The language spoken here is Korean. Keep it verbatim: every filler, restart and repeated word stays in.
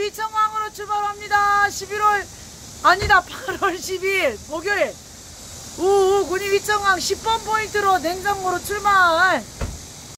위청항으로 출발합니다. 십일월 아니다 팔월 십이일 목요일 우우 군위 위청항 십 번 포인트로 냉장고로 출발.